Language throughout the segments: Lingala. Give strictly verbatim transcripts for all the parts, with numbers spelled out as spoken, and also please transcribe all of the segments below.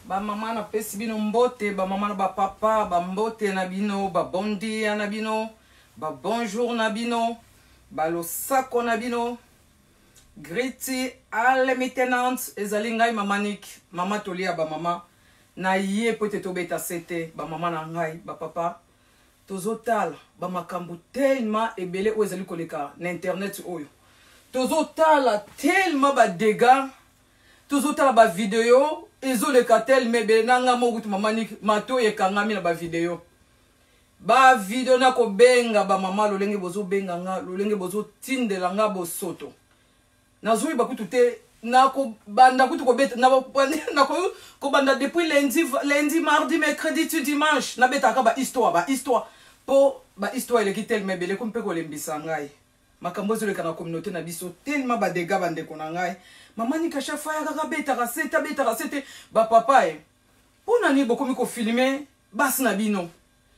Ba mama na pesi bino mbote, ba mama na ba papa, ba mbote na bino, ba bondi na bino, ba bonjour na bino, ba losako na bino. Griti alle mitenant ezali ngai mama Nick, mama tolia ba mama na ye pote to beta sete, ba mama na ngai, ba papa. Tozotal ba makambu tellement ebele o ezali koleka na internet oyo. Tozotala tellement ba dégâts, tozotala ba vidéo ezoleka tellement ebele nanga mokutu mama Nick mato ekangami na ba vidéo. Ba video na ko benga ba mama lolenge bozo benga nga, lolenge bozo tindela nga bosoto. Nazui bakutu te na ko banda kutu ko beta na na ko ko banda depuis lundi lundi mardi mercredi tu dimanche na beta ka ba histoire ba histoire po ba histoire ile ki tellement bele ko mpe ko lembisa ngai makambo zole kana communauté na biso tellement ba dégâts bande ko na ngai mama Nick chaque fois ya ka beta ka seta beta ka sete ba papa e pona ni boko mi ko filmer bas na bino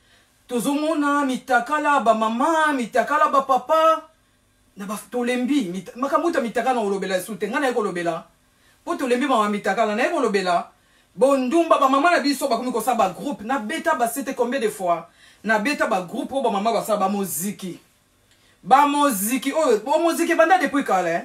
tozomona mitakala ba mama mitakala ba papa na ba tolembi makamuta mitaka na olobela sute ngana eko lobela po tolembi mama mitaka na eko lobela bondumba ba mama na biso ba komi ko sa ba groupe na beta ba c'était combien de fois na beta ba groupe o ba mama ba sa ba muziki ba muziki o ba muziki banda depuis kala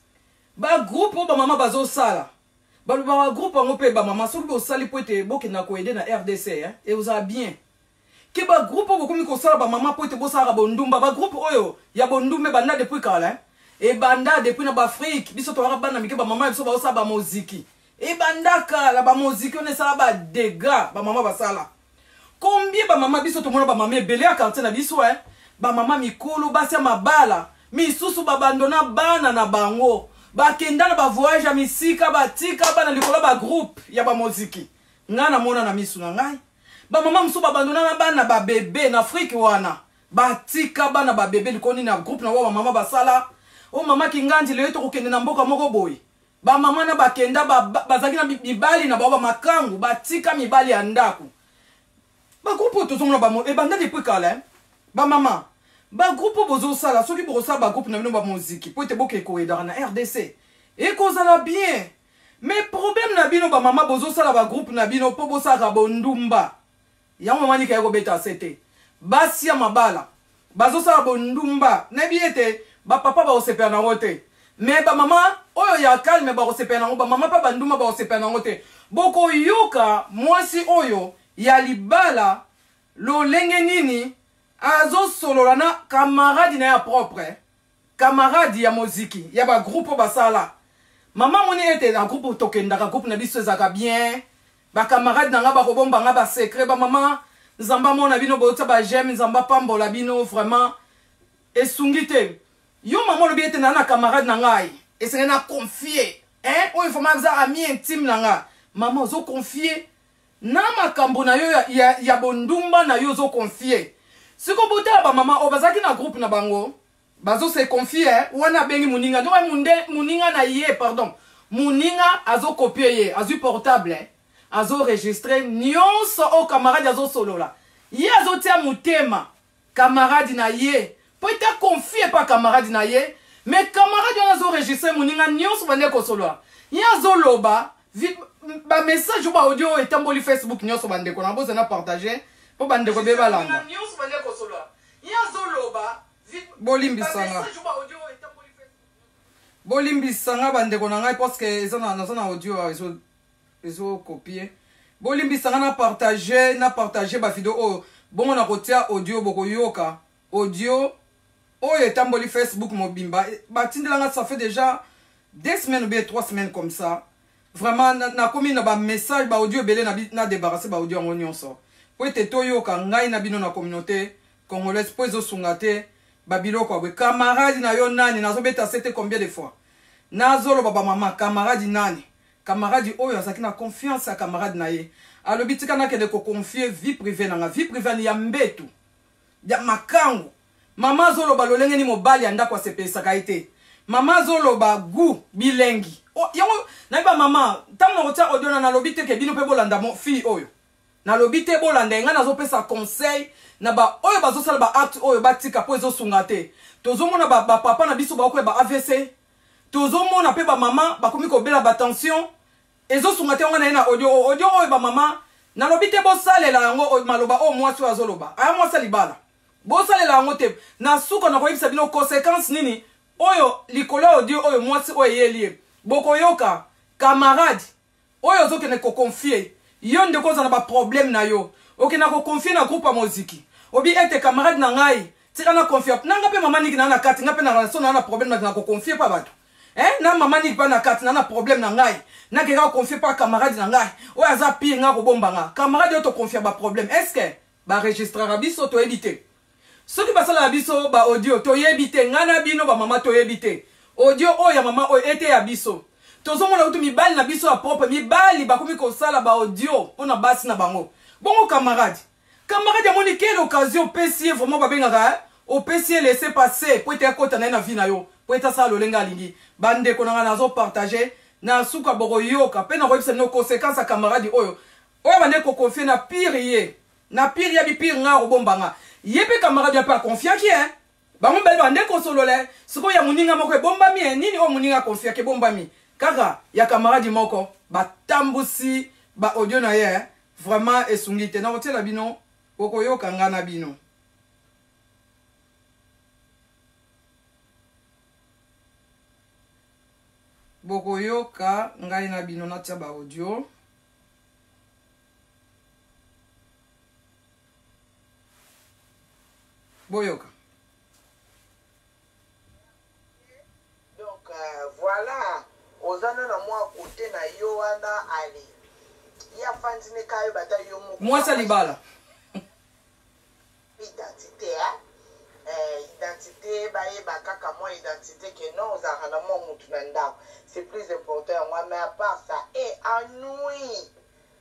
ba groupe o ba mama bazo sala ba ba groupe ngo pe ba mama so ko sali pote boke na ko aider na R D C hein et vous a bien que ba groupe bokomi ko sala ba mama pote bo sala bondumba ba groupe oyo ya bondumbe banda depuis kala e banda depuis na ba Afrique biso to bana mike ba mama biso ba sala ba muziki e banda kala ba muziki on sala ba dégâts ba mama ba sala combien ba mama biso to mona ba mama ebele ya quartier na biso hein ba mama mikolo basi ya mabala misusu ba bandona bana na bango ba kenda na ba voyage ya misika ba tika bana likolo ba groupe ya ba muziki ngana mona na misu na ngai ba mama mso ba bandona na bana ba bébé na Afrique wana ba tika bana ba bébé likoni na groupe na wa mama ba sala o mama kinganji le to kokende na mboka moko boy ba mama na ba kenda ba bazaki na mibali na ba makangu ba tika mibali ya ndaku ba groupe to zomona ba mo e banda depuis kala ba mama ba groupe bozo sala soki bozo sala ba groupe na bino ba muziki po te boke ko edara na R D C e ko zala bien mais problème na bino ba mama bozo sala ba groupe na bino po bo sala bondumba ya mama Nick ya ko beta sete basi ya mabala bazo sala bondumba na biete ba papa ba osepa na ngote mais ba mama oyo ya calme ba osepa na ngo ba mama pa banduma ba osepa na ngote boko yoka mwasi oyo ya libala lo lenge nini azo solola na camarade na ya propre camarade ya muziki ya ba groupe ba sala mama moni ete na groupe tokenda ka groupe na biso zaka bien ba camarade na nga ba kobomba nga ba secret ba mama nzamba mona bino bota ba j'aime nzamba pambola bino vraiment esungite yo mama lo biete na na camarade na ngai esenge na confier hein o il faut maza ami intime na nga mama zo confier na makambo na yo ya, ya, ya bondumba na yo zo confier siko bota ba mama o bazaki na groupe na bango bazo se confier wana bengi muninga donc munde muninga na ye pardon muninga azo copier ye azu portable hein? Azo registré nyonso o camarade azo solola ye azo tia mutema camarade na ye peut-être confier pas camarade na ye mais camarade on azo registré muninga nyonso bande ko solola ye azo loba ba message ba audio etamboli Facebook nyonso bande ko na boza na partager po bande ko beba landa nyonso bande ko solola ye azo loba bolimbi sanga bolimbi sanga bande ko na ngai parce que ezana na audio ezo ezo copier bolimbi sanga na partager na partager ba vidéo o bongo na kotia audio boko yoka audio o etamboli Facebook mobimba ba tindela ça fait déjà deux semaines ou bien trois semaines comme ça vraiment na, na komi na ba message ba audio belé na na débarrasser ba audio en nyonso po ete to yoka ngai na bino na communauté congolaise po ezo sungate ba biloko ba camarade na yo nani nazo beta c'était combien de fois nazolo baba mama camarade nani camarade oyo azaki na confiance à camarade na ye alobi tika na kende ko confier vie privée na nga vie privée ni ya mbetu ya makangu mama zolo ba lolenge ni mobali anda kwa sepesa kaite mama zolo ba gu bilengi o yango na ba mama tamu na kotia audio na lobi te ke bino pe bolanda mo fi oyo na lobi te bolanda nga nazo pesa conseil na ba oyo bazo sala ba acte oyo batika po ezo sungate tozomona ba, ba papa na biso ba ko ba A V C tozomona pe ba mama ba komi ko bela ba tension ezo sungate ngana na audio audio oyo ba mama na lobite bo salela yango maloba o mwasi azoloba aya mwasi libala bo salela yango te na suka na koyebisa bino conséquence nini oyo likolo audio oyo mwasi oyo yelie boko yoka camarade oyo zo kene ko confier yo ndeko za na ba problème na yo okena ko confier na groupe muziki obi ete camarade na ngai tika na confier nanga pe mama niki na na kati nga pe na relation na na problème na ko confier pa bato eh na mama niki pa na kati na na problème na ngai na ke ka confier pa camarade na ngai o aza pire nga ko bomba nga camarade yo to confier ba problème est-ce que ba registrera biso to éviter ce qui passe la biso ba audio to yebite ngana bino ba mama to yebite audio o ya mama o ete ya biso tozo mona utu mibali na biso ya propre mibali ba komi ko sala ba audio ona basi na bango bongo camarade camarade ya moni quelle occasion pesier vraiment ba benga au pesier laisser passer pour être kota na na vie na yo pour être ça lolenga lingi bande ko na nazo partager na suka boro yoka pe na ko bisa no conséquence à camarade oyo oyo bande ko confier na pire ye na pire ya bi pire nga robomba nga yepe camarade ya pas confiant qui hein bango belle bande ko solole siko ya muninga moko bomba mi nini o muninga confiant ke bomba mi kaka ya camarade moko ba tambusi ba audio na ye vraiment esungite na hotela bino oko yoka ngana bino boko yoka ngai na bino na tia ba audio boyoka. Donc euh, voilà ozana na moi côté na yo wana ali ya fanzine kayo bata yo mo moi ça libala identité hein euh, identité baye bakaka moi identité que non ozana na moi mutu na ndako c'est plus important moi mais à part ça et anui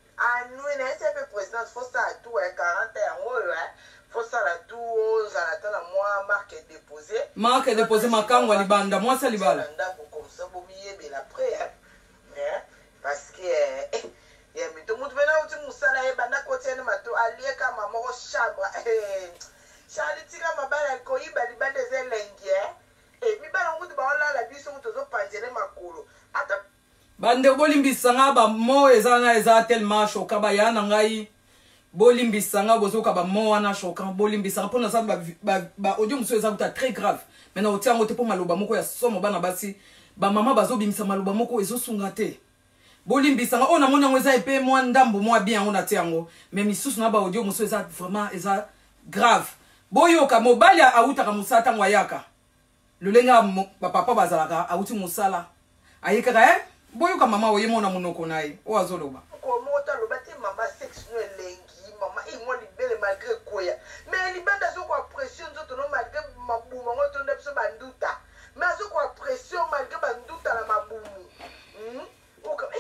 anui na c'est le président faut ça tout hein quarante ans hein faut ça la tout aux à la moi marque déposé marque déposé makango libanda moi ça libala comme ça bon mieux après hein parce que eh ya mito mutu bena uti musala e banda côté na mato alié kama moko chambre eh chali tika mabala ko iba libanda zelengi eh mi bana mutu ba la la biso mutu zo panjele makolo ata bande bolimbisanga ba mo ezanga eza tellement choka ba yana ngai bolimbisanga bozoka ba mo wana choka bolimbisanga pona sa ba ba audio muso eza kuta très grave maintenant otia ngote po maloba moko ya somo bana basi ba mama bazo bimisa maloba moko ezo sunga te bolimbisanga ona mona ngo eza epé mo ndambo mo bien ona tiango mais misusu na ba audio muso eza vraiment eza grave boyoka mobali autaka musata ngwayaka lulenga ba papa bazalaka auti musala ayekaka eh boyoka mama oye mona munoko naye o azoloba ko mota lobati mama sex no elengi mama e mo libele malgré koya mais libanda zo ko pression zo no malgré mabuma ngoto ndepso banduta mais zo ko pression malgré banduta la mabumu hmm o ka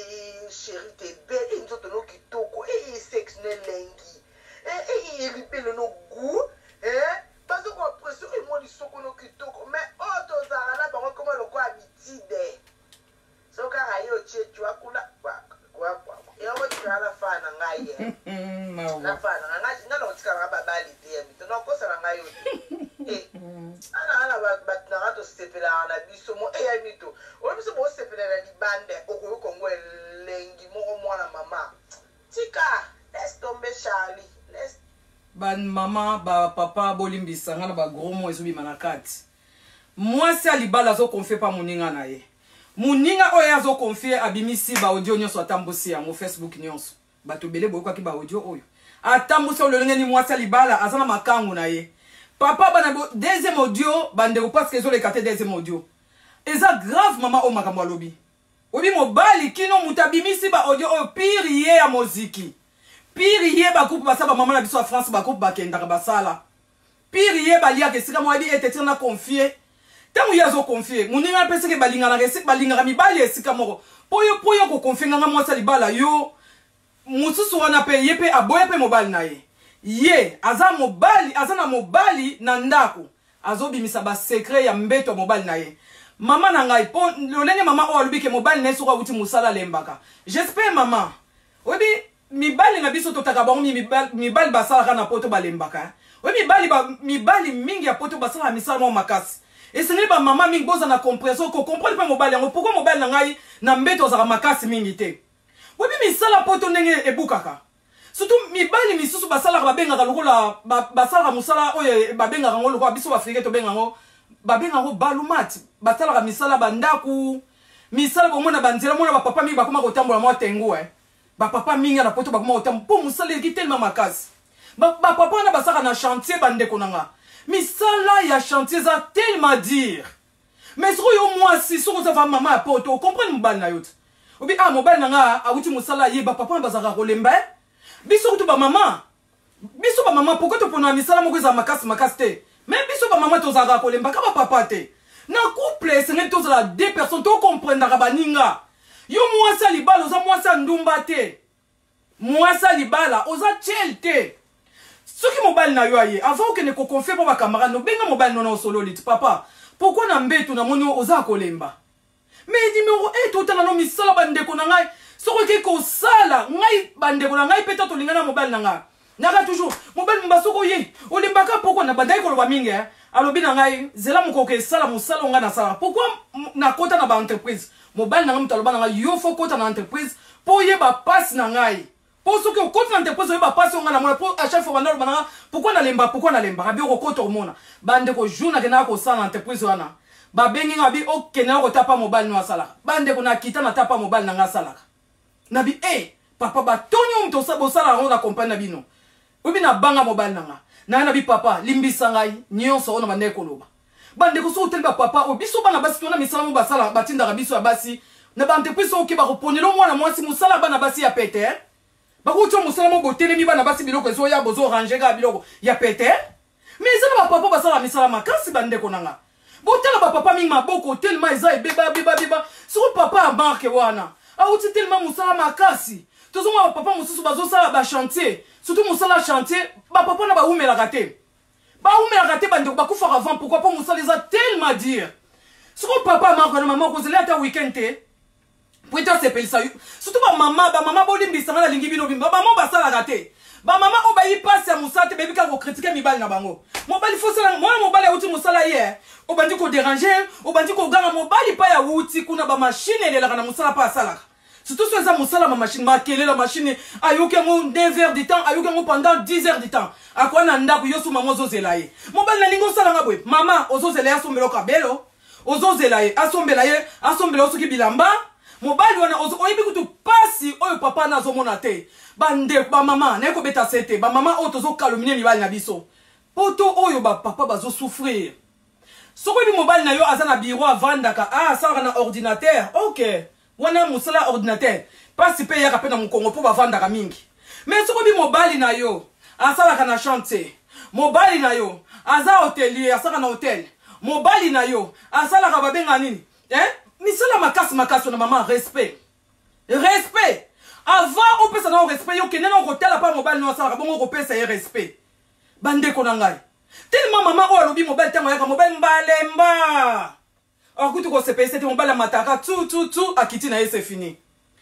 eh chérie t'es belle nzoto no kitoko eh sex no elengi eh eh libele no goût eh pas zo ko pression e mo li soko no kitoko mais auto zara la bango comme le ko habitude so ka ayo chechu akula kwa kwa kwa yo mo tikala fana ngai eh na fana ngai ngalo tikala babali te mi to no ko sala ngai eh ana ana ba na rato sepela na biso mo eh mi to o biso mo sepela na libande o ko ko ngwe lengi mo mo na mama tika laisse tomber Charlie laisse ban mama ba papa bolimbisa ngana ba gros mo ezo bima na kati moi c'est alibala zo confie pas moninga na ye muninga oyo azo confier abimisi ba audio nyonso atambusi yango Facebook nyonso bato bele boyoka ki ba audio oyo atambusi ololenge ni mwasi libala azana makangu na ye papa bana deuxième audio bande ko parce que zo le kate deuxième audio eza grave mama o makambo lobi obi mobali kino mutabimisi ba audio oyo pire ye ya muziki pire ye ba coupe basaba mama na biso ya France ba coupe bakenda ka basala pire ye balia ke sika mo abi etete na confier tangu yazo confier muninga pese ke balinga na resi balinga mibali esika moko poyo poyo ko confier nga mwasa libala yo mususu wana pe yepe aboye pe mobali na ye ye aza mobali aza na mobali na ndako azobimisa ba secret ya mbeto mobali na ye mama na ngai po lolenge mama o alubi ke mobali na soka uti musala lembaka j'espère mama obi mibali na biso totaka bango mibali mibali basala kana poto balembaka obi mibali ba mibali mingi ya poto basala misala mo makasi et ce n'est pas maman mingi boza na compression ko comprendre pas mobile yango pourquoi mobile na ngai na mbeto za makasi mingi te Obi misala poto ndenge ebukaka. Surtout mibali misusu basala babengaka lokola basala musala oyo babengaka ngo lokola biso Afrique to benga ngo babenga ngo balumat basala misala bandaku misala bomona banzela mona ba papa mi bakoma kotambola mwa tengu eh ba papa minga na poto bakoma kotambola po musala eki tellement makasi ba papa na basaka na chantier bandeko nanga misala ya chantier za tellement dire mais so yo moi si so ça va maman à poto comprendre mobali na yote obi ah mobali nanga awuti musala ye ba papa bazaka kolemba biso kutu ba mama biso ba mama pourquoi to pona misala moko za makasi makasi te mais biso ba mama to zaka kolemba ka ba papa te na couple c'est to za deux personnes to comprendre ka baninga yo mwasa libala oza mwasa ndumba te mwasa libala oza chelte soki mobali na yo aye avant que ne ko confier pour ba camarade no benga mobali no na solo lit papa pourquoi na mbetu na moni oza kolemba mais numéro un to tala no misala bandeko na ngai soko ke ko sala ngai bandeko na ngai peta to lingana mobile na ngai naka toujours mobile mbasoko ye olimbaka poko na bandai ko loba mingi eh alobi na ngai zela mukoko sala musala nga na sala pourquoi na kota na ba entreprise mobile na ngai mutaloba na ngai yo fo kota na entreprise po ye ba passe na ngai po soki okota na entreprise yo ba passe nga na mona po à chaque fois bandalo bana pourquoi na lemba pourquoi na lemba abi ko kota mona bandeko jouna ke na ko sala na entreprise wana ba bengi ngabi okay na ko tapa mobile no sala bandeko na kita na tapa mobile na nga sala nabi eh papa ba tonyo mto sabo sala ronda compagnie bino obi na banga mobile nanga na nabi papa limbisa ngai nyonso ona bande koloba bande ko so hotel ba papa obiso bana basi tona misala mo basala batinda ka biso ya basi na ba entreprise oke ba koponelo mwana mwasi musala bana basi ya pete ba ko tyo musala mo botele mi bana basi biloko so ya bozo ranger ga biloko ya pete mais ça ba papa basala misala makasi bande ko nanga botela ba papa mi maboko tellement eza ebeba beba beba so papa marque wana auti tellement musala makasi tozo mwa papa mususu bazo sala ba chantier surtout musala chantier ba papa na ba umela kate ba umela kate bande ba kufa avant pourquoi pas musala les a tellement dire soko papa marque na maman ko zela ta weekend te puita se pelisa surtout ba mama ba mama bolimbisa na lingi bino bimba ba mama ba sala kate ba mama o ba yi passe ya musate bebi ka ko critiquer mibali na bango mobali faut sala moi mobali auti musala hier o bandi ko déranger o bandi ko ganga mobali pa ya uti kuna ba machine ele la kana musala pa sala surtout si ça musala ma machine ma kele la machine ayoke mo neuf heures du temps ayoke mo pendant dix heures du temps akwa na ndako yosu mama ozozela ye mobali na lingo sala ngabwe mama ozozela ya sombelo kabelo ozozela ye asombela ye asombela osoki bilamba mobali wana ozo oyibi kutu pasi oyo papa na zomona te bande ba mama na ko beta sete ba mama o tozo calomnier mibali na biso poto oyo ba papa bazo souffrir soko bi mobali na yo azana bureau avandaka ah sala na ordinateur OK wana musala ordinateur pasi pe ya kapena mukongo po bavandaka mingi mais soko bi mobali na yo asala na chantier mobali na yo aza hotelier asala na hotel mobali na yo asala ka babenga nini eh misala makasi makasi na mama respect respect avant on peut ça na respect yo kenena ko tala pa mobali no asala bongo ko pesa ye respect bande ko na ngai tellement mama o alobi mobali tango ya ka mobali mbalemba alors que tu ko sepese te mobali mataka tout tout tout akiti na ye c'est fini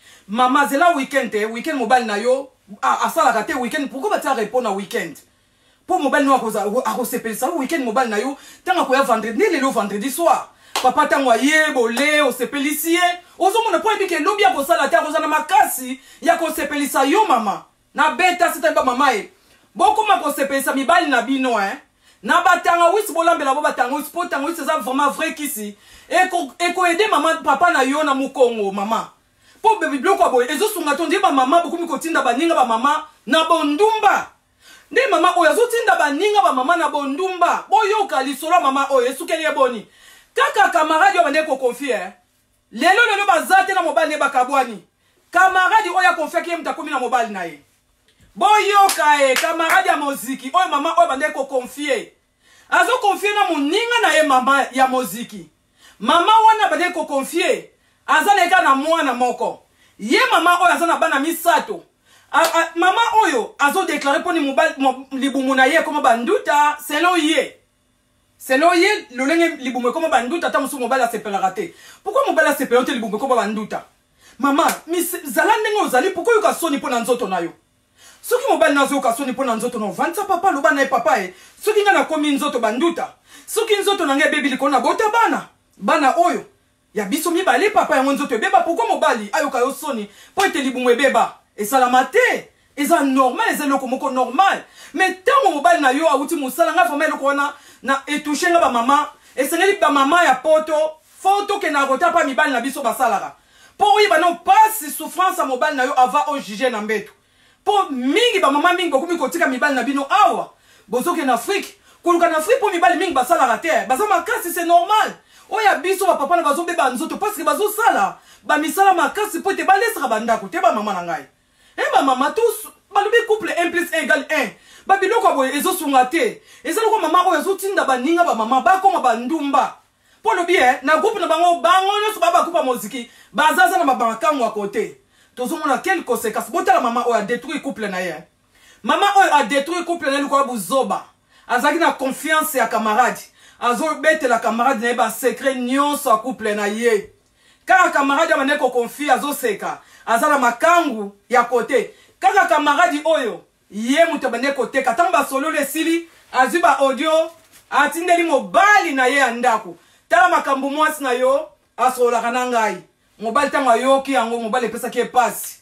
mama zela weekend te weekend mobali na yo asala ka te weekend pourquoi ba ta répondre na weekend pour mobile no akoza akosepelisa weekend mobile na yo tanga ko ya vendredi ne lelo vendredi soir papa tango ye bolé osepelisie ozomona po ebike lobi ya kosala te akoza na makasi ya kosepelisa yo mama na beta sita ba mama e boko ma kosepelisa mibali na bino hein na batanga wisi bolambela bo batanga wisi po tanga wisi ça vraiment vrai kisi eko eko aider mama papa na yo na mukongo mama po bebe bloko boy ezo sunga tondi ba mama boku mikotinda baninga ba mama na bondumba nde mama oyo azotinda baninga ba mama na bondumba boyoka lisolo mama oyo esukeli boni kaka camarade yo bande ko confier lelo lelo bazate na mobile ne bakabwani camarade oyo confier ki mtakomi na mobile na ye boyoka e camarade ya muziki oyo mama oyo bande ko confier azo confier na moninga na ye mama ya muziki mama wana bande ko confier azaleka na mwana moko ye mama oyo azana bana misato a, a, mama oyo azo déclarer poni mobile libumu na ye comme banduta selon ye selon ye lolenge libumu comme banduta ta musu mobile asepelaka te pourquoi mobile asepelaka te libumu comme banduta mama mi zala ndenge ozali pourquoi yo ka soni pona nzoto na yo soki mobile nazo ka soni pona nzoto no vanta papa loba na papa e soki nga na komi nzoto banduta soki nzoto na nge bebi likona bota bana bana oyo ya biso mibale papa yango nzoto ebeba pourquoi mobali ayoka yo soni po ete libumu ebeba esalama te eza normal eza eloko moko normal mais ntango mobali na yo awuti mosala nga vraimen eloko wana na etouche nga bamama esengeli bamama ya poto fo tokenda kota mpa mibali na biso basalaka mpo oyeba na opasi souffrance ya mobali na yo ava ojuge na mbeto mpo mingi bamama mingi bakomi kotika mibali na bino awa bozokenda afrique koluka na afrique mpo mibali mingi basalaka te baza makasi c'est normal oya biso bapapa na bazobeba nzoto parce que bazosala bamisala makasi mpo ete balesaka bandako te bamama na ngai e bamama tous balobi couple un plus un égale un babiloko boye ezosunga te eza loko mama oyo ezotinda baninga bamama bakoma bandumba mpo lobi e na groupe na bango bango nyonso babakupa moziki bazaza na babankango ya kote tozomona quelle conséquence botala mama oyo adétruire couple na ye mama oyo adétruire couple na ye lokola buzoba azalaki na confiance ya camarade azobetela camarade na ye basecret nyonso ya couple na ye kaka camarade abandeki koconfie azoseka aza na makangu ya kote kaka camarade oyo ye moto abandeki koteka ntango basololo esili azwi baaudio atindeli mobali na ye ya ndako tala makambo mwasi na yo asololaka na ngai mobali ntango ayoki yango mobali epesaki epasi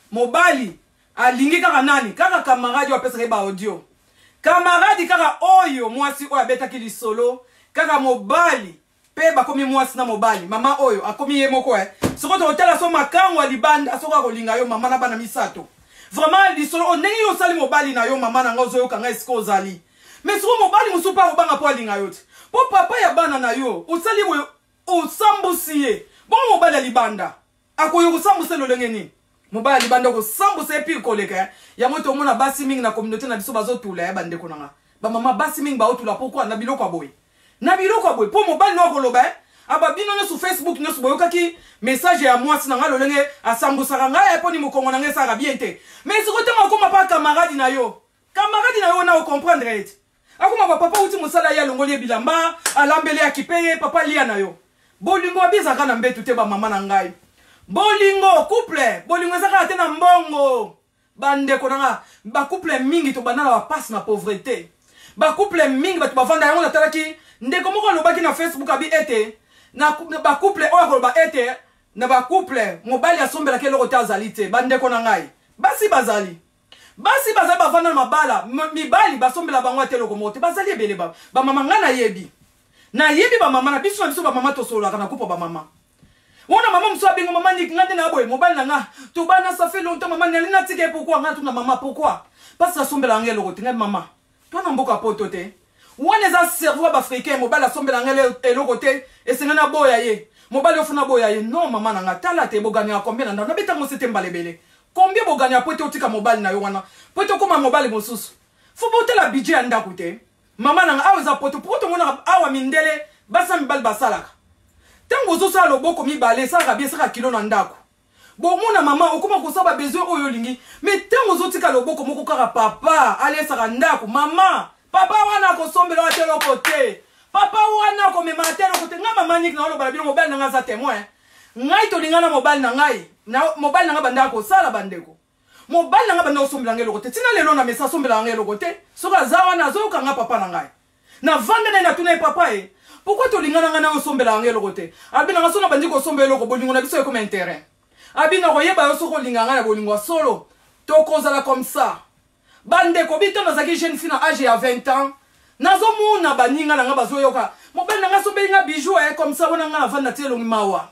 mobali alingi kaka nani kaka camarade oyo apesaki ye baaudio camarade kaka oyo mwasi oyo abetaki lisolo kaka mobali pe bakomi mwasi na mobali mama oyo akomi ye moko eh soko totala so makango alibanda soko akolinga yo mama na bana misato vraiment lisolo ndenge yo sali mobali na yo mama na ngozo yo kanga esiko ozali mais soko mobali musupa obanga po alinga yo te po papa ya bana na yo osali we osambusi ye bon mobali alibanda akoyo kosambusa lolenge nini mobali alibanda kosambusa epi koleka ya moto omona basi mingi na communauté na biso bazotula ya bandeko nanga ba mama basi mingi baotula pourquoi na biloko aboy na biloko aboy po mobali no koloba aba bino nyo Facebook nyo boyokaki message ya mwasi nanga lolenge asambusaka ngai po ni mokongo nanga saka bien te mais siko te makoma pa camarade na yo camarade na yo na comprendre et akoma ba papa uti musala ya longoli bilamba alambele ya kipeye papa lia na yo bolingo abizaka na mbetu te ba mama na ngai bolingo couple bolingo ezaka te na mbongo bandeko nanga ba couple mingi to banana ba passe na pauvreté ba couple mingi batu bavanda yango na talaki ndeko moko lobaki na Facebook abi ete na ba couple oyo koloba ete na ba couple mobali asombela ke lokota azali te bandeko na ngai basi bazali basi bazali bavanda na mabala mibali basombela bango te loko mote bazali ebele ba ba mama ngana yebi na yebi ba mama na biso na biso ba mama to solo kana couple ba mama wona mama mso abingo mama ni ngande na boy mobali na nga to bana ça fait longtemps mama ni na tike pourquoi nga tuna mama pourquoi parce que asombela ngelo ko tinga mama to na mboka poto te wana za cerveau ba africain mobali asombela ngelo eloko te esenga na boya ye mobali ofuna boya ye non mama na nga tala te bogani ya combien na na beta ngo sete mbalebele combien bogani ya poto tika mobali na yo wana poto koma mobali mosusu fo botela budget ya ndako te mama na nga awa poto poto ngona awa mindele basa mibali basalaka tango ozosa loboko mibale saka bien saka kilo na ndako bomona mama okoma kosaba besoin oyo lingi mais tango ozotika loboko moko kaka papa alesaka ndako mama papa wana kosombela wa telo kote papa wana komema telo kote nga mama nik na oloba bino mobali nanga za témoin ngai to lingana mobali na ngai na mobali nanga banda ko sala bandeko mobali nanga banda osombela ngelo kote tina lelo na mesa sombela ngelo kote soka za wana zoka nga papa na ngai na vanda na tuna papa e pourquoi to lingana nga na osombela ngelo kote abina nga sona bandi ko sombela ko bolingo na biso comme intérêt abina ko yeba yo soko linganga na bolingo solo to kozala comme ça bande ko bito na zaki jeune fille na âge ya vingt ans nazo muna baninga na nga bazoyoka mobali na nga sombeli nga bijou eh comme ça wana nga vanda telo mawa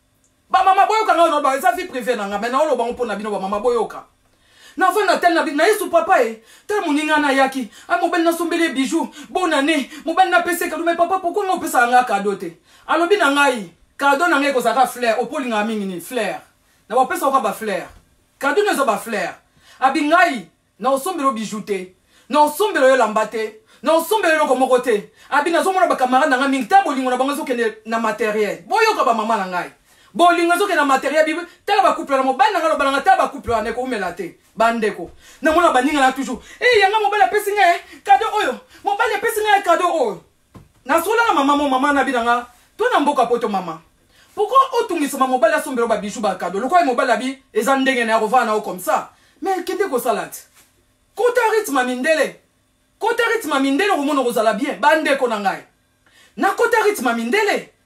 ba mama boyoka nga no ba za vie privée na nga mais na olo ba mpona bino ba mama boyoka na vanda tel na na yesu papa eh tel moninga na yaki a mobali na sombeli bijou bonane mobali na pese ka mais papa pourquoi ngo pesa nga cadeau te alobi na ngai cadeau na ngai ko saka fleur opolinga mingi ni fleur na ba pesa ko ba fleur cadeau na zo ba fleur abi ngai na osombelo bijou te na osombelo yo lambate na osombelo yo komoko te abi na zo mona ba camarade na mingi ta bolingo na bango zo kende na matériel boyoka ba mama na ngai bolingo zo kende na matériel bi ta ba couple na mobali na ngalo balanga ta ba couple ane ko umela te bandeko na mona baninga na toujours eh yanga mobali apesi nga cadeau oyo mobali apesi nga cadeau oyo na sola na mama mo mama na binanga to na mboka poto mama pourquoi otungisa ma mobali asombelo ba bijou ba cadeau lokwa mobali abi eza ndenge na rova na o comme ça mais kende ko salate kota rythme mindele kota rythme mindele ko mono ko sala bien bandeko na ngai na kota rythme mindele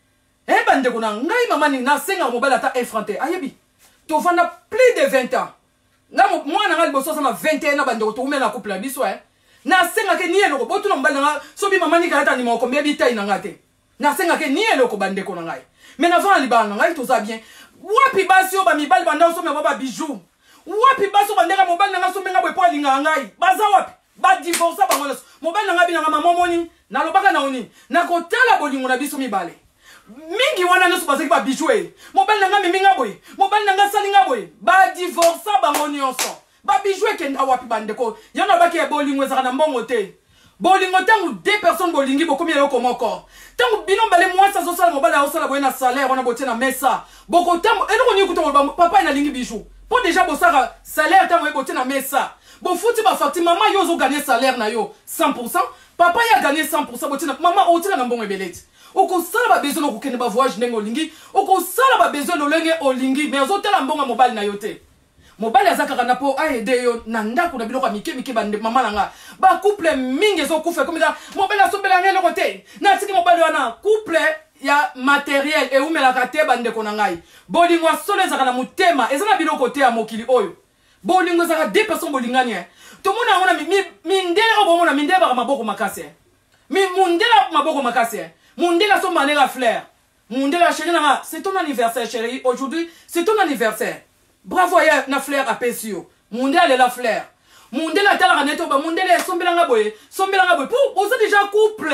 Eh bandeko na ngai mama ni na senga mobile ata effronté. Ayebi. To fanda plus de vingt ans. Na moi na ngali boso sama vingt et un na bandeko to umela couple la biso eh. Na senga ke nielo ko botu na mobile na so bi mama ni kata ni mo ko mbebi tai na ngate. Na senga ke nielo ko bandeko na ngai. Mais na vana libana na ngai to za bien. Wapi basi o ba mibali banda so me ba bijou. Wapi baso bandeka mobile na ngaso menga bwepo linga ngai. Baza wapi? Ba divorce ba ngolo. Mobile na ngabi na mama moni. Na lobaka na oni. Na ko tala bolingo na biso mibale. Mingi wana nesu basaki ba bijoué. Mobile na ngami minga boy. Mobile na ngasalinga boy. Ba divorce ba ngoni onso. Ba bijoué kenda wapi bandeko. Yana baki e bolingo ezaka na mbongo te. Bolingo tangu deux personnes bolingi bokomi eloko moko. Tangu bino mbale mwasa zo sala mobile a osala boye na salaire wana botie na mesa. Boko tangu eloko ni kuto papa ina lingi bijou. Po déjà bosaka salaire tangu botie na mesa. Bo futi ba facture maman yo zo gagner salaire na yo cent pour cent. Papa ya gagné cent pour cent botie na maman otina na mbongo ebeleti. Oko sala ba besoin ko kende ba voyage ndenge olingi. Oko sala ba besoin lolenge olingi mais ozotela mbongo mobile na yo te. Mobile azaka kana po aide yo na ndako na biloko mike mike bande mama nanga ba couple mingi ezo kufa comme ça mobile asombela ngelo kote na tiki mobile wana couple ya matériel e umela kate bande ko ngai bolingo solo ezaka na mutema ezana biloko te ya mokili oyo bolingo ezaka deux personnes bolingani to mona ngona mi mindela obo mona mindela ba maboko makase mi mundela maboko makase mundela so manela fleur mundela chérie nanga c'est ton anniversaire chérie aujourd'hui c'est ton anniversaire. Bravo ya na fleur a pesio. Mundela la fleur. Mundela tala kaneto ba mundela sombela ngaboye. Sombela ngaboye. Pour oza déjà couple.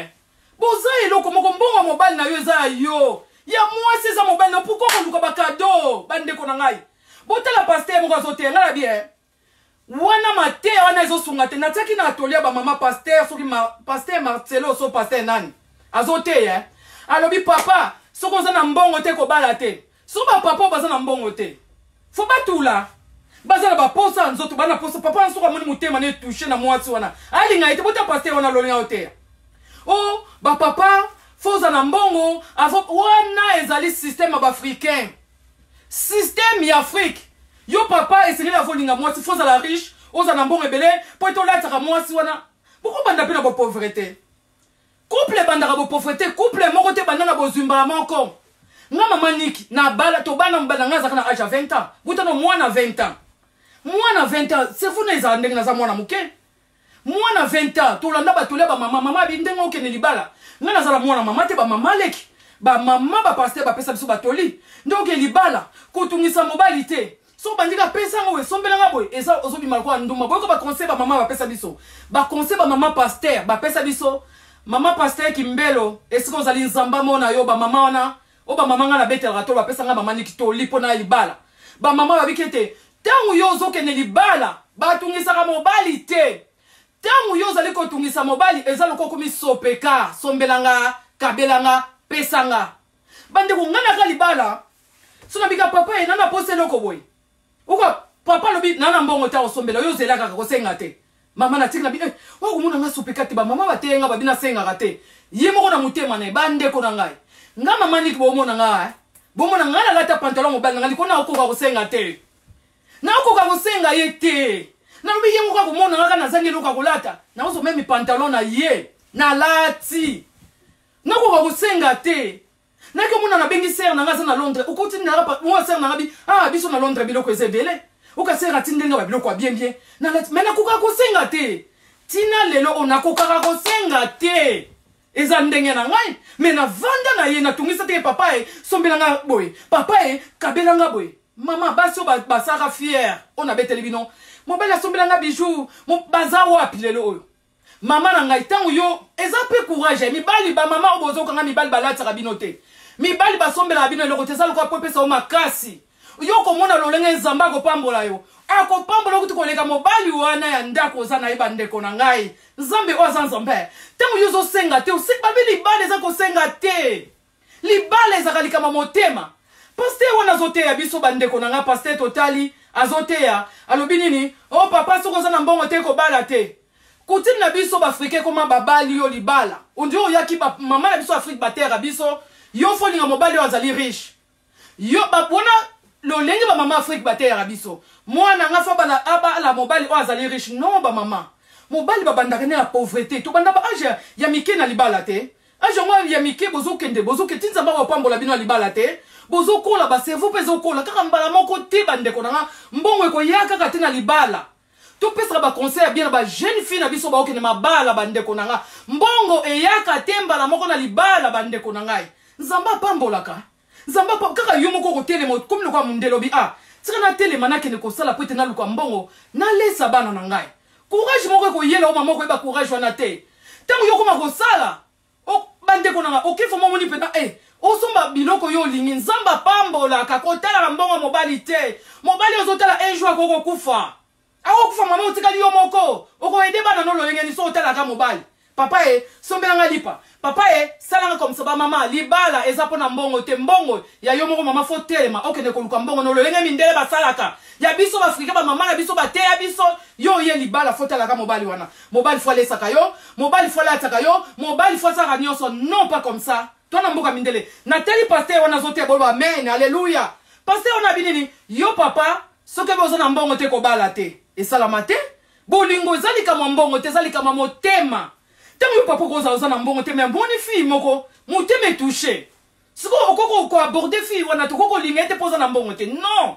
Boza eloko moko mbongo mobile na yo za yo. Ya moi c'est ça mobile na pourquoi on luka ba cadeau bande ko na ngai. Botala pasteur moko azote ngala bien. Wana mate wana ezo sunga te nataki na atolia ba mama pasteur soki ma pasteur Marcelo so pasteur nani. Azote eh. Alobi papa soko za na mbongo te ko bala te. So ba papa baza na mbongo te. Faut pas tout là. Bazala ba posa nzoto bana posa papa nsoka moni mutema ne toucher na mwati wana. Ali nga ite bota pasteur wana lolia hotel. Oh ba papa foza na mbongo avo wana ezali système ba africain. Système ya Afrique. Yo papa esengeli la volinga mwati foza la riche, oza na mbongo ebele, po to la taka mwati wana. Pourquoi banda pena ba pauvreté? Couple banda ba pauvreté, couple moko te banda na bozumba moko. Nga mama Niki na bala to bana mbala nga zaka na âge vingt ans. Buta no mwana vingt ans. Mwana vingt ans, c'est vous na za ndenge na za mwana muke. Mwana vingt ans, to landa ba to le ba mama mama bi ndengo ke ne libala. Nga na za la mwana mama te ba mama leki. Ba mama ba pasteur ba pesa biso ba toli. Ndenge ke libala, kutungisa mobilité. So bandika pesa ngo sombela nga boy. Eza ozobi malko nduma boy ko ba conseil ba mama ba pesa biso. Ba conseil ba mama pasteur ba pesa biso. Mama pasteur Kimbelo, esiko zali nzamba mona yo ba mama wana. Oba mama nga na bete rato ba pesa nga mama Niki lipo na libala. Ba mama ba bikete tangu yo zo kene libala ba tungisa ka mobali te. Tangu yo zali ko tungisa mobali ezalo ko komi sopeka sombelanga kabelanga pesanga. Bande ko ngana ka libala. Sona bika papa e nana pose loko boy. Uko papa lobi nana mbongo ta osombela yo zela ka ko senga te. Mama na tikla bi eh wa ko mona nga sopeka te ba mama ba te nga ba bina senga ka te. Yemo ko na mutema na bande ko na ngai. Nga mama Niki bomo na nga eh bomo na nga na lata pantalon mobile nga liko na okoka kusenga te na okoka kusenga ye te na lobi ye ngoka komona nga kana zangi loka kulata na ozo memi pantalon na ye na lati na okoka kusenga te na ke mona na bengi ser na nga za na Londres ukoti na rapa mo ser na ngabi ah biso na Londres biloko ezebele uka ser atindenga ba biloko bien bien na lati mena koka kusenga te tina lelo onakoka kusenga te. Eza ndenge na ngai me na vanda na ye na tungisa te papa e sombelanga boy papa e kabelanga boy mama baso ba basaka fier ona beteli bino mobela sombelanga bijou mo baza wapi lelo oyo mama na ngai tangu yo eza pe courage mi bali ba mama obozo kanga mi bali balata bino te mi bali basombela bino loko te sala ko pesa o makasi yo ko mona lolenge nzamba ko pambola yo ako pambola kuti koleka mobali wana ya ndako za na iba ndeko na ngai nzambe o za nzambe tangu yo zo senga te usik babi libale za ko senga te libale za kalika motema pasteur wana zote ya biso bandeko na nga pasteur totali azote ya alobi nini o papa soko za na mbongo te ko bala te kutini na biso ba africain koma babali yo libala ondio yaki ba mama na biso Afrique batera biso yo folinga mobali yo azali riche yo ba bona lo lenge ba mama Afrique batera biso mwana nga fa bala aba la mobali o azali riche non ba mama mobali ba bandaka ne la pauvreté to banda ba age ya mike na libala te ajongo ya mike bozo kende bozo ke tinza ba pambola bino libala te bozo kola ba cerveau pezo kola kaka mbala moko te bandeko nanga mbongo ko yaka kaka tina libala to pesa ba conseil bien ba jeune fille na biso ba okene mabala bandeko nanga mbongo e yaka te mbala moko na libala bandeko nanga nzamba pambola ka nzamba pa kaka yo moko ko telema comme le kwa mundelo bi ah tika na telema na kene ko sala pete na luka mbongo na lesa bana na ngai courage moko ko yela o mama ko ba courage wana te tango yo koma ko sala o bandeko nanga okifo mo moni pena eh osomba biloko yo lingi nzamba pambola ka ko tala mbongo mobali te mobali ozotala un jour ko ko kufa awo kufa mama otikali yo moko oko ede bana no lo ngeni so otala ka mobali papa e sombela nga lipa papa e salanga comme ça ba mama libala eza pona mbongo te mbongo ya yo moko mama fo telema okene ko luka mbongo no lo ngeni mindele ba salaka ya biso ba afrika ba mama na biso ba te ya biso yo ye libala fo tala ka mobali wana mobali fo lesa ka yo mobali fo la taka yo mobali fo saka nyonso non pas comme ça toi na mboka mindele na teli pasteur wana zote bolo amen alléluia pasteur on a binini yo papa soke bozo na mbongo te ko bala te et salamate bolingo ezali kama mbongo te ezali kama motema tango yo papa ko za na mbongo te mais boni fille moko motema touché siko okoko ko aborder fille wana to koko lingete poza na mbongo te non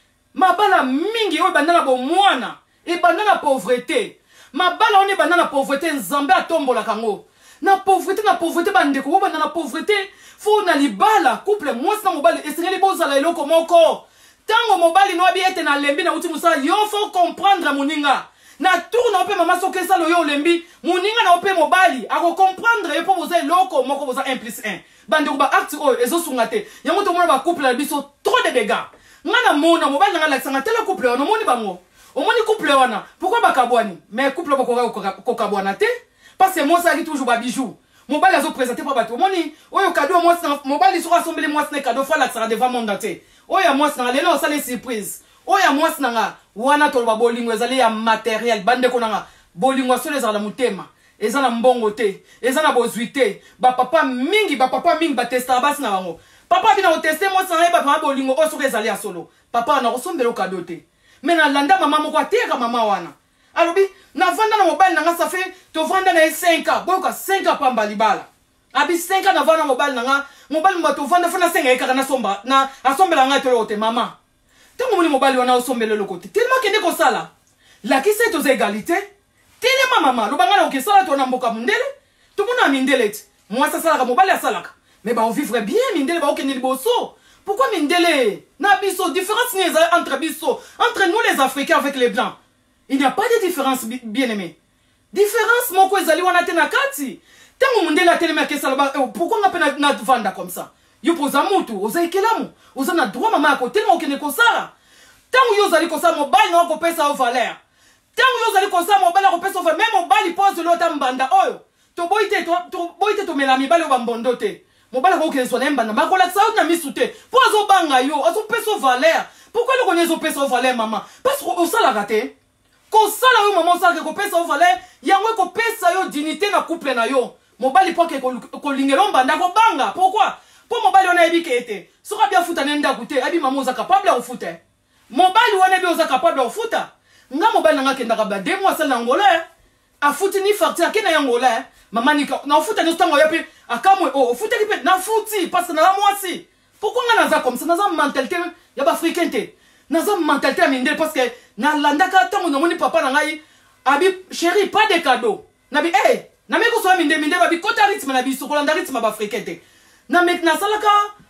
mabala mingi yo bandana bo mwana e bandana pauvreté mabala on e bandana pauvreté nzambe atombola kango na pauvreté na pauvreté bandeko ko bandana pauvreté fo na libala couple mwasi na mobali esengeli bozala eloko moko tango mobali no abiete na lembi na uti musala yo faut comprendre moninga na tourna ope mama soke salo yo lembi moninga na ope mobali ako comprendre yo po boza eloko moko boza un plus un bandeko ba acte oyo ezosunga te yango to mona ba couple na biso trop de dégâts ngana mona mobali nga lakisanga tela couple wana omoni bango omoni couple wana pourquoi bakabwani mais couple bakoka kokabwana te parce que moi ça qui toujours ba bijou mobali azo présenter pa bato omoni oyo cadeau moi mobali so assemblé moi c'est cadeau fa lakisanga devant monde te oya moi c'est lelo ça les surprise oya moi c'est nga wana to ba bolingo ezali ya matériel bande ko nga bolingo so les ala mutema ezana mbongo te ezana bozuité ba papa mingi ba papa mingi ba testa bas na bango papa bina o tester moi c'est ba papa bolingo o so ezali ya solo papa na osombelo cadeau te mais na landa mama moko ateka mama wana alobi na vanda na mobile nanga ça fait to vanda na cinq ans boka cinq ans pamba libala abi cinq ans na vanda mobile nanga mobile mba to vanda fana cinq ans na somba na asombela nga tolo te mama tango moni mobile wana osombelo lokote tellement kende ko sala la ki c'est aux égalités tellement mama lo banga na okesala to na mboka mundele to mona mindele ti moi ça sala ka mobile ya salaka mais ba on vivre bien mindele ba okene liboso pourquoi mindele na biso différence ni entre biso entre nous les africains avec les blancs il n'y a pas de différence bien aimé différence moko ezali wana te na kati tango mundele atelema kesala ba pourquoi nga pena na vanda comme ça yo poza mutu oza ikelamu oza na droit mama yako tellement okene kosala tango yo zali kosala mobile na ko pesa au valeur tango yo zali kosala mobile ko pesa au valeur même mobile pose lo ta mbanda oyo to boite to boite to melami bale ba mbondo te mobile ko kene so na mbanda ba ko la sa na misute po azo banga yo azo pesa au valeur pourquoi le connais au pesa au valeur mama parce que o sala gate ko sala yo mama sala ko pesa au valeur yango ko pesa yo dignité na couple na yo mobile po ke ko lingelo mbanda ko banga pourquoi pour mobile on a ébi kete sera bien fouta nenda goûter abi maman oza capable à fouta mobile on a bien oza capable à fouta nga mobile nga kenda ka ba deux mois sala ngolais a fouti ni farti akena yangolais maman ni na fouta ni stango yapi akamwe oh fouta ki pe na fouti parce que na la moisi pourquoi nga naza comme ça naza mentalité ya ba africain te naza mentalité mindel parce que na landaka tango no moni papa na ngai abi chérie pas de cadeau na bi eh na meko so mindel mindel ba bi kota rythme na bi so kolanda rythme ba africain te na maintenant salaka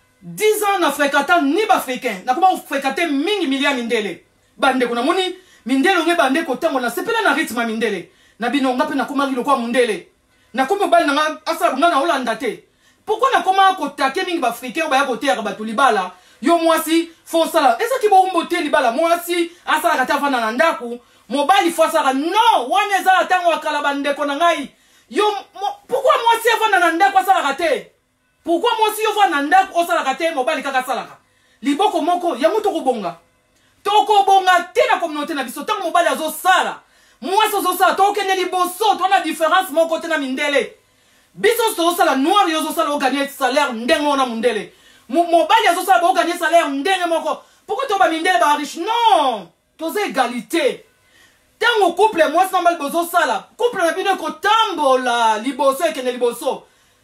dix ans na fréquentant ni ba africain na comment fréquenter mingi milliard mindele bande ko na moni mindele nge bande ko tango na sepela na rythme mindele na bino ngape na komaki lokwa mundele na komo bal na asa nga na Hollande te pourquoi na koma ko take mingi ba africain ba ya ko terre ba tulibala yo mwasi fo sala eza ki bo mbote libala mwasi asa ka tafana na ndaku mobali fo sala non wana za tango akala bande ko na ngai yo pourquoi mwasi afana na ndaku asa ka te pourquoi moi si yo va nanda o sala ka te mobali kaka salaka liboko moko yango to ko bonga to ko bonga te na communauté na biso tango mobali azo sala moi so zo sala to kene liboso to na différence moko te na mindele biso so sala noir yo zo sala o gagner salaire ndengo na mundele mobali azo sala o gagner salaire ndenge moko pourquoi to ba mindele ba riche non to za égalité tango couple moi so mal bozo sala couple na bino ko tambola liboso e kene liboso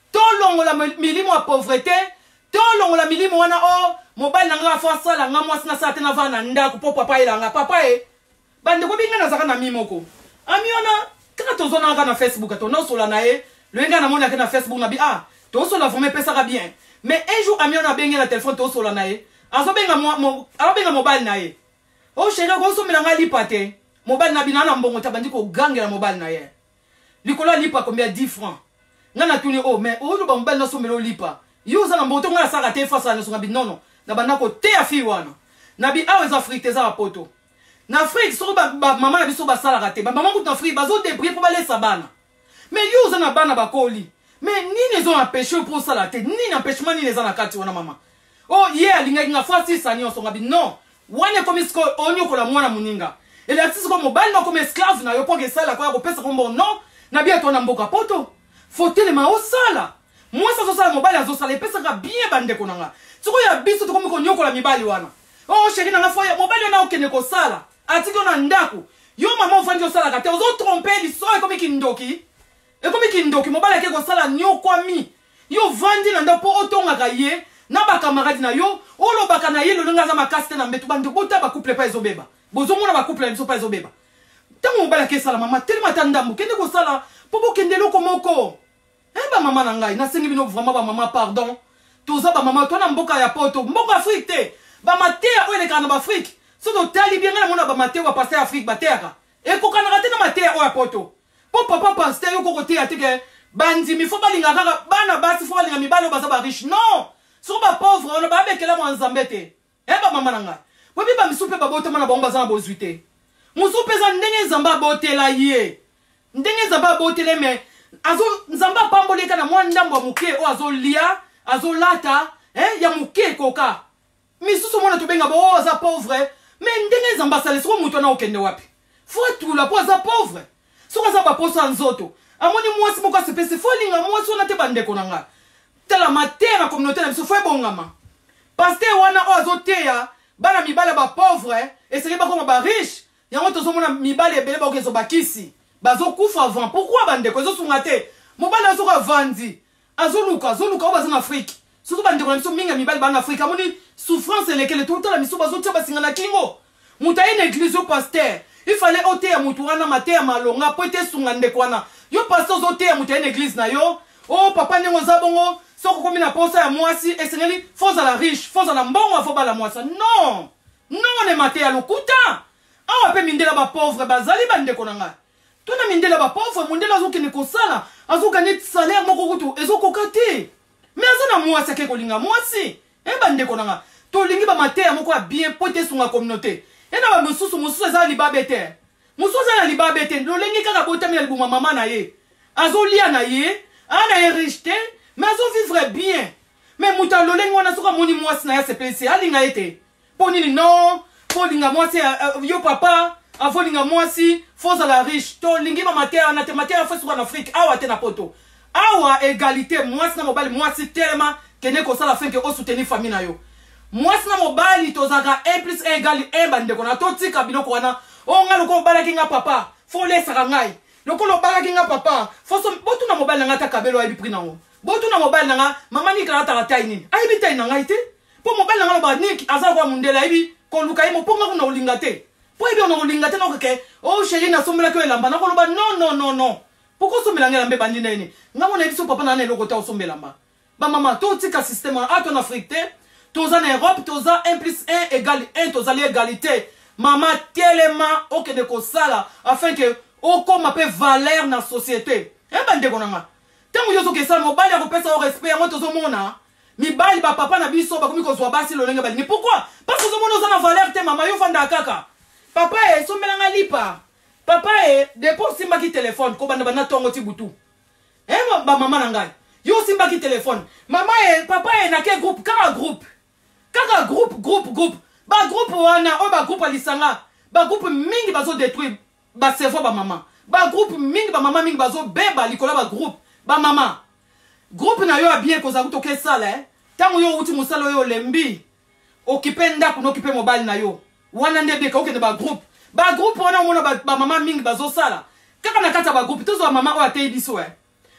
to longola milimo ya pauvreté to longola milimo wana o mobali nanga afo asala nga mwasi na sala te na vana na ndako po papa elanga papa e bandeko binga nazaka na mi moko ami wana kaka tozonaka na Facebook tonosola na ye loyenga namonaki na Facebook na bi ah tosola vraimen epesaka bien mais un jour ami wana abengi na telefone tosola na ye azobenga azobenga mobali na ye o chéri okosomela nga lipa te mobali na bina na mbongo ta bandi kogangela mobali na ye likolo lipa combien dix francs nga natuni o mais oyo ba mobali nasomela olipa yo oza na mbongo to nga nasaka te fasa na songa bi nono na banda koteya fi wana na bi awa eza afrique te eza bapoto na afrique soko bamama na biso basalaka te bamama kutu na afrique bazodebrie mpo balesa bana mais yo oza na bana bakoli mais nini ezo empêche mpo osala te nini empêchement nini eza na kati wana mama o ye alingaki nga fo asisa nyonso nga bi non wana ekomi siko onyokola mwana moninga elakisi siko mobali nakomi esclave na yo mpo kesalaka ya kopesa kombo non na bia to na mboka poto fo telema osala mwasi azosala mobali azosala epesaka bien bandeko na nga sikoyo ya biso tokomi konyokola mibali wana o sheri na nga fo mobali wana okende kosala atiki yo na ndako yo mama ofandi osalaka te ozotrompe liso ekomi kindoki ekomi kindoki mobali ake kosala nyokwami yo vandi na ndako mpo otongaka ye na bakamaradi na yo olobaka na ye lolonga aza makasi te na mbeto bandeko bota bakouple pa ezobeba bozomona bakouple na biso pa ezobeba ntango mobali ake esala mama telema ta ndambo kende kosala mpo bokende eloko moko e bamama na ngai nasengi bino vraiment bamama pardon toza bamama to na mboka ya poto mboka afrique te bamateya oyo elekaka na baafrike so totali bien ngai namona bamateya oyo bapaster ya afrique bateyaka ekokanaka te na mateya oyo ya poto mpo papa paster yo kokoteya teke bandimi fo balinga kaka bana basi fo balinga mibali oyo baza bariche non soko bapauvre wana babekela mwa nzambe te e bamama na ngai bobi bamisu mpe babotama na bango baza na bozwi te mosu mpe eza ndenge nzambe abotela ye ndenge nzambe abotele me azo nzambe apamboleka na mwa ndambo ya moke oyo azolia azolata eh, ya moke ekoka misusu mona tobenga bo aza pauvre me ndenge nzambe asali soko moto wana okende wapi fo atula mpo aza pauvre soko aza baposo ya nzoto amoni mwasi moko asepesi fo alinga mwasi wana te bandeko na ngai tala mateya na communauté na biso fo ebongama paster wana oyo azoteya bana mibali ya bapauvre esengeli bakoma bariche yango tozomona mibali ebele baokezo bakisi bazokufa avant pourquoi bandeko ezosunga te mobali azoko avandi azoluka azoluka oyo baza na afrique surtout bandeko na biso mingi ya mibali bana na afrique amoni souffrance elekele totala miso bazotia basinga na kingo moto aye na église yo paster ifale oteya motu wana mateya malonga po ete esunga ndeko wana yo paster ozoteya moto aye na église na yo o papa ndenge oza bongo soko komi na posa ya mwasi esengeli fo ozala riche fo ozala mbongo afo bala mwasa non non ne mateya lokuta awa mpe mindela bapauvre bazali bandeko na ngai tona mindela bapauvre mondela azokende kosala azoganye salaire moko kutu ezokoka te me aza na mwasi ake kolinga mwasi e bandeko na ngai tolingi bamateya moko ya bien po ete esunga communauté e na bamosusu mosusu eza na libabe te mosusu aza na libabe te lolengi kaka botami na libuma mama na ye azolia na ye aa na ye riche te me azovivre bien me moto alolengi wana soki amoni mwasi na ye asepelisi alinga ye te mpo nini non fo linga mwasi yo papa avolinga mwasi fo ozala riche tolingi bamateya wana te mateya fo esuka na afrique awa te na poto awa égalité mwasi na mobali mwasi telema kende kosala fenke osoutenir famille na yo mwasi na mobali tozalaka un plus un égali un bandeko na totika biloko wana o nga loko obalaki nga papa fo olesaka ngai lokolo obalaki nga papa fo botuna mobali na nga ta kabelo ayebi pri nango botuna mobali na nga mama niki alataka tai nini ayebi tai na ngai te mpo mobali na nga loba niki aza kwa mundele ayebi koluka ye moponga kuna olinga te po ebi ona olinga te nokeke o sheri nasombelaki yo elamba nakoloba non non non non poko osombela nga elamba ebandi nini nga mona yebiso papa na na eloko te osombelamba bamama totika systeme wana ato na afrique te toza na europe toza un plus un égale un tozali égalité mama telema okende kosala afin ke okoma mpe valeur na société e bandeko na nga ntango yo ozokesala mobali akopesa o respect yango tozomona mibali bapapa na biso bakomi kozwa basi lolenge balingi pourquoi parce que ozomona oza na valeur te mama yo fanda kaka papa e sombelanga lipa papa e depo osimbaki telefone kobanda bana ntongo ti butu e bamama na ngai yo osimbaki telefone mama e papa e nake groupe kaka groupe kaka groupe groupe groupe bagroupe wana oyo bagroupe alisanga bagroupe mingi bazodétruire baservo bamama bagroupe mingi bamama mingi bazobeba likolo bagroupe bamama groupe na yo abien kozala kuti okesala ntango yo outi mosala oyo olembi okipe ndako nokipe mobali na yo wana nde beka okende bagroupe bagroupe wana omona bamama mingi bazosala kaka na kati ya bagroupe tozwa mama oyo ateyi biso e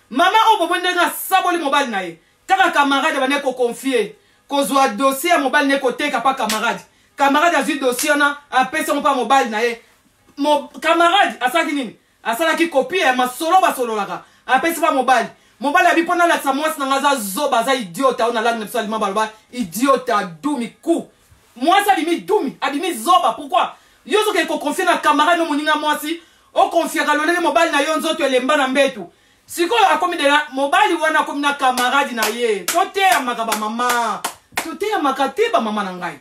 Maman o bobonde nga saboli mobile na ye. Kaka camarade bane ko confier. Ko zwa dossier mobile ne ko teka pa camarade. Camarade a zui dossier na a pesa mo pa mobile na ye. Mo camarade asaki nini? Asala ki copie ma solo ba solo laka. A pesa pa mobile. Mobile a bi pona la sa mwasi na ngaza zoba za idiota ona langue nepsa lima balba idiota dumi ku. Mwasi abimi dumi, abimi zoba. Pourquoi? Yozo ke ko confier na camarade no moninga mwasi, o confier ka lolenge mobile na yo nzoto elemba na mbetu. Siko akomi de la mobile wana akomi na camarade na ye. Tote ya makaba mama. Tote ya makate ba mama na ngai.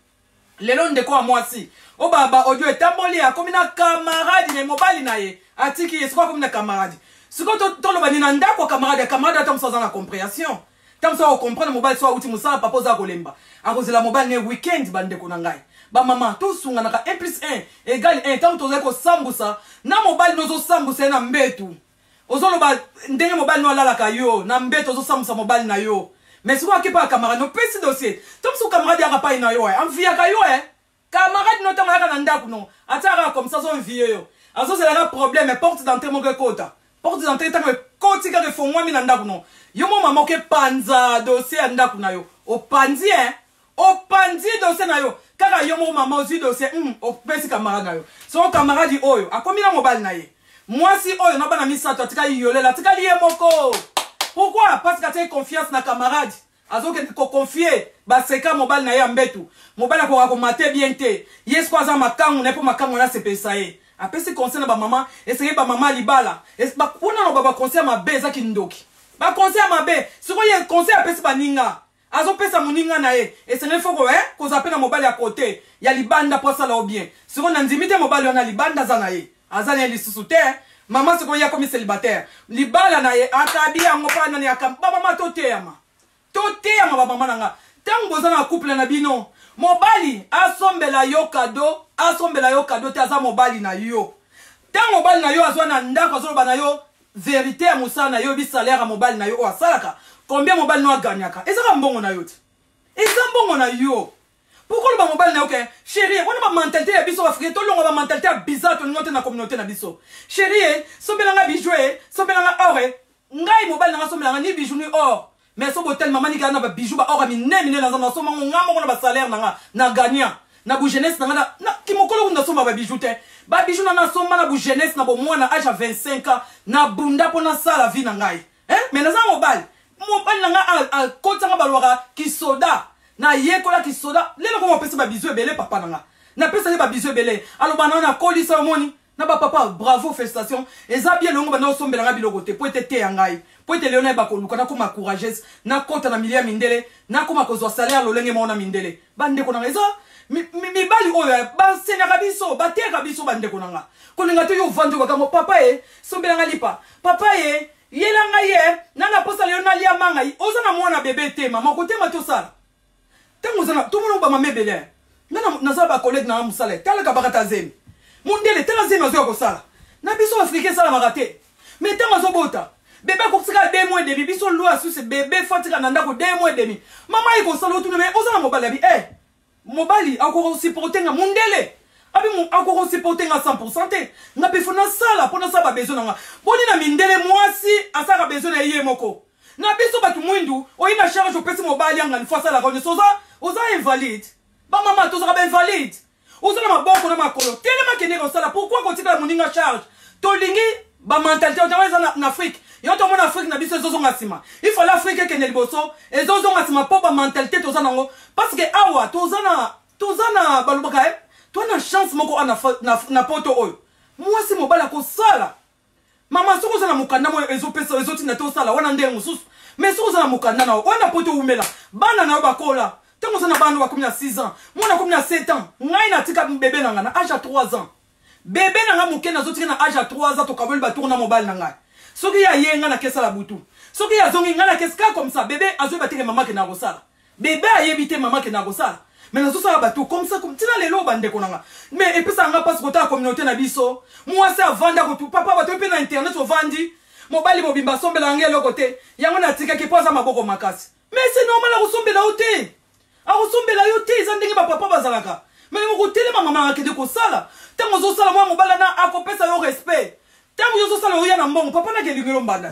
Lelo ndeko wa mwasi. O baba audio etamboli akomi na camarade na mobile na ye. Atiki yesiko akomi na camarade. Siko to to lo bani na ndako camarade, camarade atom sans la compréhension. Tam ça on comprend mobile soit outil musala papa za kolemba. Akoze la mobile ne weekend bande ko na ngai. Ba mama to sunga na ka un plus un égale un. Tam to za ko sambusa na mobile nozo sambusa na mbetu. Ozolo ba ndenge mobile no alala ka yo na mbeto ozo sambusa mobile na yo. Mais siko akipa camarade no pesi dossier. Tam so camarade ya pa ina yo eh. Am via ka yo eh. Camarade no tam na ndako no. Atara comme ça so vie yo. Azo c'est la problème porte d'entrée mon kota. Porte d'entrée tant que koti ka fo moi mi na ndako no. Yo mo mama ke panza dossier ndako na yo. O panzi hein. O panzi dossier na yo. Kaka yo mo mama ozi dossier hum o pesi camarade na yo. So camarade oyo akomi na mobile na ye. Moi si oyo na bana misato atika yole la tika lié moko. Pourquoi? Parce que tu as confiance na camarade. Azo ke ko confier ba seka mobile na ye mbetu. Mobile ko ko mate bien te. Yes kwa za makangu na po makangu na se pesa ye. Apesi conseil na ba maman, essayer ba maman libala. Es ba kuna no baba conseil ma beza kindoki. Ba conseil ma be, siko ye conseil apesi ba ninga. Azo pesa muninga na ye. Essayer foko eh ko zape na mobile ya côté. Ya libanda pour ça là bien. Siko na ndimite mobile na libanda za na ye. Azana li susute. Maman siko ya comme célibataire. Libala na ye akabi yango pa na ni akam. Ba mama toteyama. Toteyama ba mama nanga. Tango bozana couple na bino. Mobali asombela yo cadeau, asombela yo cadeau te aza mobali na yo. Tant mobali na yo azwa na ndako azoloba na yo vérité ya musala na yo bi salaire ya mobali na yo o asalaka. Combien mobali no aganyaka? Ezaka mbongo na yo te. Eza mbongo na yo. Pourquoi le mobile na yo ke? Chérie, on a ma mentalité ya biso africain, to longo ba mentalité bizarre to ngote na communauté na biso. Chérie, sombelanga bijou e, sombelanga or e. Ngai mobile na sombelanga ni bijou ni or. Mais so botel maman ni kana ba bijou ba or mi ne mi ne na na so mango ngamo na ba salaire na na gagnant na bu jeunesse na na ki mokolo na so ba bijou te ba bijou na na so na bu jeunesse na bo mwana âge à vingt-cinq ans na bunda pona sala vie na ngai hein mais na za mobile mobile na nga al kota nga balwaka ki soda na yekola ki soda lelo ko mo pesa ba bijou ebele papa na nga na pesa ba bijou ebele alo bana na koli sa moni na ba papa bravo félicitations eza bien longo bana osombela nga biloko te po etete ya ngai po ete leona ba ko lukana ko ma courageuse na kota na milia mindele na ko ma ko zo salaire lolenge mona mindele bande ko na eza mi mi bali oyo ba senya biso ba te biso bande ko na nga ko ninga to yo vando ka mo papa e sombela nga lipa papa e yela nga ye na na posa leona lia manga oza na mwana bébé te mama ko te ma to sala tango zana to mo ba mame bele na na za ba collègue na musale tala ka bakata zemi mundele tala zemi azo ko sala na biso africain sala makate mais tango zo bota bébé ko tsika deux mois et demi biso loi sous ce bébé fatika na ndako deux mois et demi mama iko sala tu mais oza na mobali bi eh mobali akoko supporter nga mundele abi mu akoko supporter nga cent pour cent te na pe fona sala pona sa ba besoin nga boni na mindele mwasi asaka besoin na ye moko na biso batu mwindu oyina charge o pesi mobali anga nfa sala ko soza oza invalide ba mama to za invalide oza na maboko na makolo tellement que ne ko sala pourquoi ko tika muninga charge to lingi ba mentalité o tawa na Afrique yo to mona Afrique na biso zozo ngasima il faut l'Afrique ke ne liboso et zozo ngasima po ba mentalité to za nango parce que awa to za na to za na balubaka eh to na chance moko na na, na poto oyo moi si mobala ko sala mama soko za na mukanda mo ezo pesa ezo tina to sala wana ndenge mususu mais soko za na mukanda na wana poto umela bana na bakola tango za na bana wa kumi na six ans mwana kumi na sept ans ngai na tika bébé na ngana âge à trois ans bébé na nga muke na zo tika na âge à trois ans to kabeli ba tourna mobile na ngai soki ya yenga na kesa la butu soki ya zongi nga na keska comme ça bébé azo batike maman ke na rosala bébé ayebite maman ke na rosala mais na zo sala batu comme ça comme tina lelo bande ko nga mais et puis ça nga passe ko ta communauté na biso moi c'est vanda ko tu papa bato pe na internet so vandi mobile mobimba sombela ngelo côté yango na tika ke poza maboko makasi mais c'est normal a sombela ote a sombela yote izandenge ba papa bazalaka mais mo ko tele maman ke de ko sala tango zo sala moi mobile na akopesa yo respect tango yo zo sala yo na mbongo papa na ke lingelo mbanda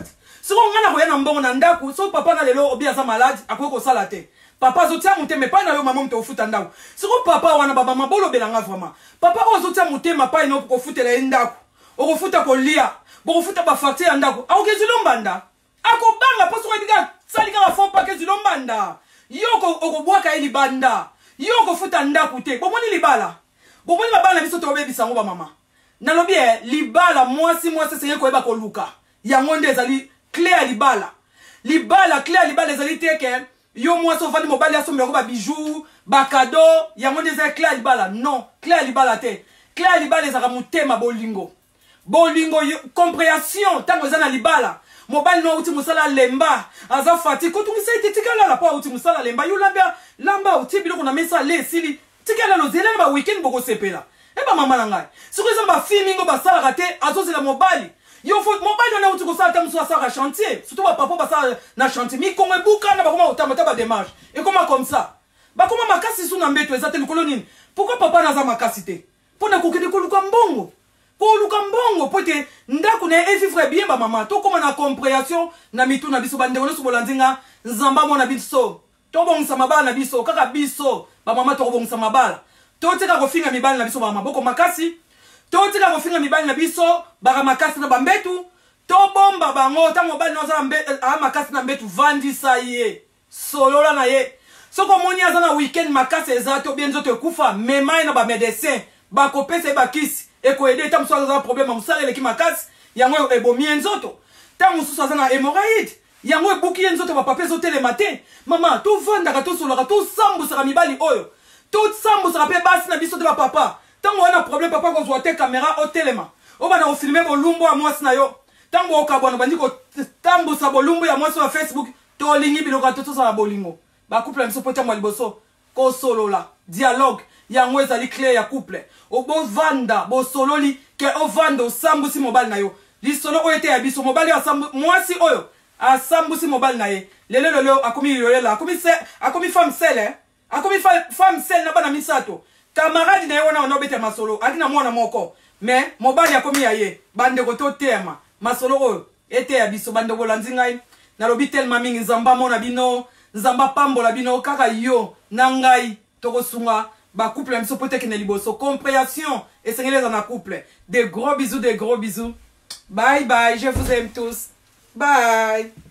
Si on a rien en bon nandaku, so papa na lelo obi asa malade, akoki kosala te. Papa zotia mutema pa na yo maman to futa ndaku. Si on papa wana baba mabolo belanga vraiment. Papa ozotia mutema pa ino ko futela ndaku. Oko futa ko lia, boko futa ba facture ndaku. Akoki zilombanda. Akobanga paso ka salika la fond pa ke zilombanda. Yoko oko bwaka eli banda. Yoko futa ndaku te. Bomoni libala. Bomoni babana biso to bebi sango ba mama. Nalobi e libala mwasi mwasi senye ko eba ko luka. Yango nde ezali Claire libala. Libala, Claire libala ezali teke. Yo mwasi ofandi mobali aso mbeko ba bijoux, ba cadeau, yango nde ezali Claire libala. Non, Claire libala te. Claire libala ezaka mutema bolingo. Bolingo compréhension tango ezana libala. Mobali no uti musala lemba, aza fati ko tungisa ite tikala la pa uti musala lemba. Yo lamba lamba uti biloko na mesa le sili. Tikala no zela ba weekend boko sepela. Eba mama na ngai. Siko ezana ba filmingo ba sala kate azozela mobali. Yo faut mobile on a uti ko sala tamu so sala chantier. Surtout ba papa ba sala na chantier. Mi kongo buka na ba koma utamata ba démarche. Et comment comme ça? Ba koma makasi su na mbeto ezate likolo nini? Pourquoi papa na za makasi te? Pona ko kede ko luka mbongo. Ko luka mbongo pote ndako na evivre bien ba mama. To koma na compréhension na mitu na biso bande so bolandinga nzamba mo na biso. To bongisa mabala na biso kaka biso ba mama to bongisa mabala. To tika ko finga mibali na biso ba mama boko makasi. To tika ko finga mibali na biso baka makasi na bambetu. To bomba bango ta mobali no za mbe a makasi na mbetu vandi sa ye. Solola na ye. Soko moni azana weekend makasi ezato bien zoto kufa mema na ba médecin ba kopesa ba kisi e ko aider ta muso za problème musala le ki makasi yango ebomi nzoto. Ta muso azana hémorroïde yango ebuki nzoto ba papé zote le matin. Mama to vanda ka to solola to sambu sera mibali oyo. To sambu sera pe basi na biso de ba papa. Tango wana problème papa ko zoate caméra au téléma. O bana o filmer bolumbo a mwasi na yo. Tango okabwana bandi ko tambu sa bolumbo ya mwasi wa Facebook to lingi biloko to to sa bolingo. Ba couple mso pota mwa liboso ko solola dialogue yango ezali clé ya couple. O bo vanda bo sololi ke o vanda o sambu si mobile na yo. Li solo o ete ya biso mobile ya sambu mwasi oyo a sambu si mobile na ye. Lele lele akomi yolela akomi se akomi femme sele eh? Akomi femme sele na bana misato. Camarade na yo wana onobete masolo akina mwana moko. Mais mobile akomi ya ye bande ko to tema masolo oyo ete ya biso bande ko lanzingai na lobi tellement mingi nzamba mona bino nzamba pambola bino kaka yo nangai toko sunga ba couple mso pote kene liboso compréhension et sengele dans la couple. Des gros bisous, des gros bisous. Bye bye, je vous aime tous. Bye.